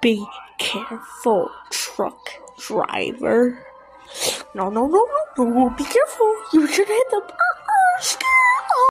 Be careful, truck driver. No, be careful. You should hit them.